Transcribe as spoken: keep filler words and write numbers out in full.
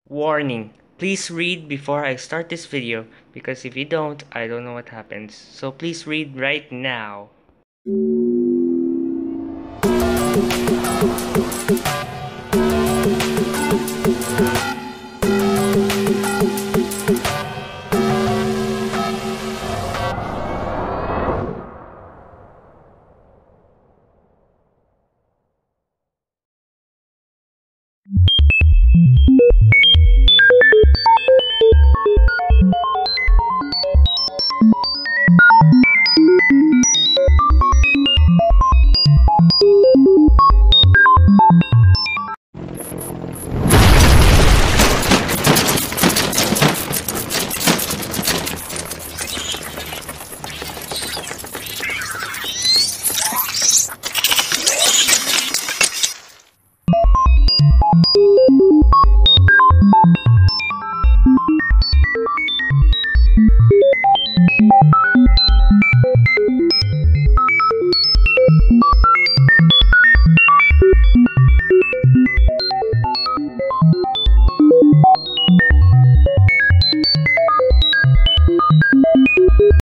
Warning, please read before I start this video because if you don't, I don't know what happens. So please read right now.